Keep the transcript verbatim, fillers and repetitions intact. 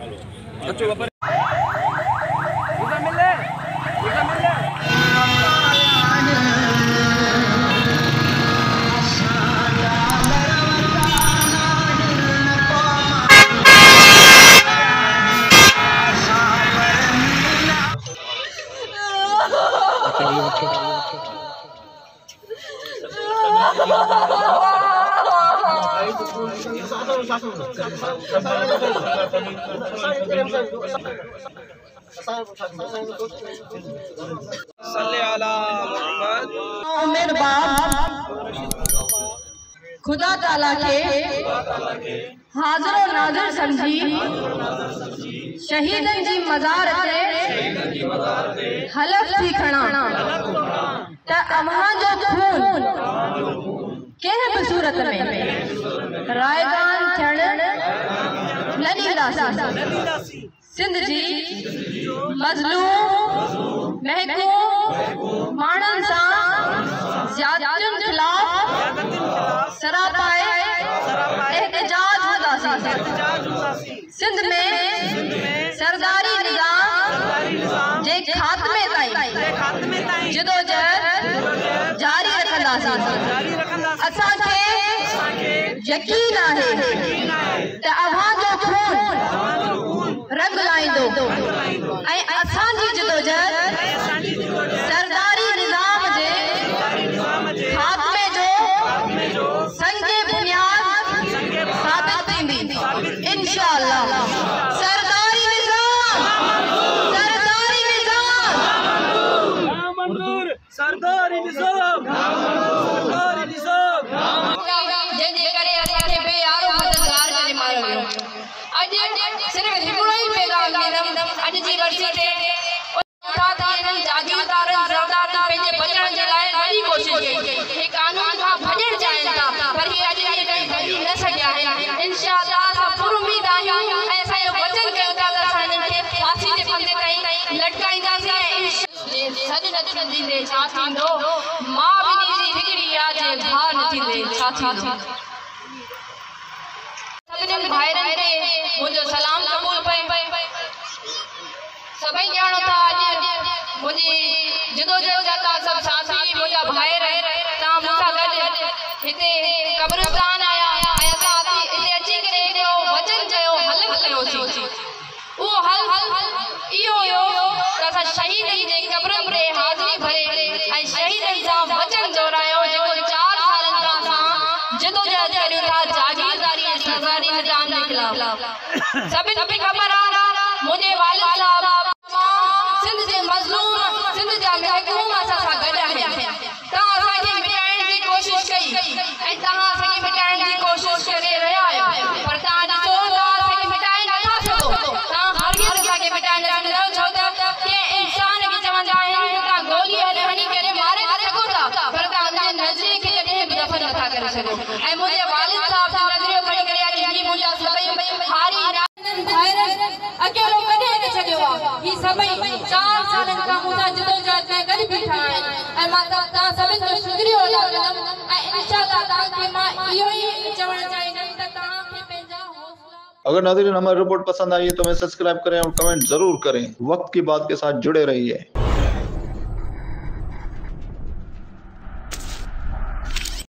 खुदा ताला के हाज़िर और नाज़िर समझी शहीदन जी मज़ार ते हलफ थी खणा त अम्हा जो खून कंहिं बि सूरत में रायगान थियण न ॾींदासीं। सिंध जी मज़लूम महकूम माण्हुनि सां ज़्यादतियुनि ख़िलाफ़ सरापाए एहतजाज कंदासीं। सिंध में सरदारी निज़ाम जे ख़ात्मे ताईं जिदोजहद जारी रखंदासीं। असांखे यकीन आहे त अव्हां जो खून रंग लाईंदो ऐं असांजी जिदोजहद सरदारी निज़ाम जे ख़ात्मे जो संगे बुनियाद साबित थींदी इंशाअल्लाह। सरदारी निज़ाम सरदारी निज़ाम सरदारी निज़ाम सरदारी निज़ाम जंहिंजे करे असांखे बेयारो मददगार करे मारियो वियो। अॼु सिर्फ़ हिकिड़ो ई पैगाम ॾींदमि अॼु जी वर्सी ते जागीरदारनि ज़रदारनि पंहिंजे बचण जे लाइ ॾाढी कोशिशि कई। हे कानून खां भॼण चाहिनि था पर हे अॼु ॾींहं ताईं भॼी न सघिया आहिनि। इंशाअल्लाह असां पुरुमीद आहियूं ऐं असांजो वचन कयूं था त असां हिननि खे फांसी जे फंदे ताईं लटकाईंदासीं। सॾु न ॾींदे छा थींदो मां बि जी हिकिड़ी आहे जे भाउ न थींदे छा थींदो। सभिनीनि भाइरनि ते मुंहिंजो सलाम क़बूल पए। सभई ॼाणो था अॼु मुंहिंजी जिदोजहद जा तव्हां सभु साथी मुंहिंजा भाइर तव्हां मूंसां गॾु हिते क़ब्रिस्तान आया ऐं असां हिते अची करे हिकिड़ो वचन चयो हलफ कयोसीं। उहो हल इहो हुयो त असां शहीदनि जे क़ब्रनि ते हाज़िरी भरे ऐं शहीदनि सां वचन दोहिरायो जेको चारि सालनि खां असां जिदोजहद करियूं था जागीरदारी ऐं सरदारी निज़ाम जे ख़िलाफ़। सभिनि खे ख़बर आहे मुंहिंजे वालिद साहब सिंध जे मज़लूम सिंध जा महकूम असां सां गॾु आहिनि। तव्हां असांखे मिटाइण जी कोशिशि कई ऐं तव्हां असांखे मिटाइण जी कोशिशि करे रहिया आहियो पर तव्हां ॾिसो तव्हां असांखे मिटाए नथा सघो। तव्हां हरगिज़ असांखे मिटाए न सघंदव छो त कंहिं इंसान खे चवंदा आहिनि त तव्हां गोली हणी करे मारे सघो था पर तव्हां हुनजे नज़रिए खे कॾहिं बि दफ़न नथा करे सघो। ऐं मुंहिंजे वालिद साहब सां नज़रियो खणी करे अॼु मुंहिंजा सभई हारी अकेलो कॾहिं न छॾियो आहे। ही सभई चारि सालनि खां मूंसां जिदोजहद में गॾु बीठा आहिनि ऐं मां तव्हां सभिनि जो शुक्रियो अदा कंदमि ऐं इंशाअल्लाह तव्हांखे मां इहो ई चवणु चाहींदमि त तव्हांखे पंहिंजा हौसला। अगर नाज़रीन हमारी रिपोर्ट पसंद आई है तो हमें सब्सक्राइब करें और कमेंट जरूर करें। वक्त की बात के साथ जुड़े रहिए।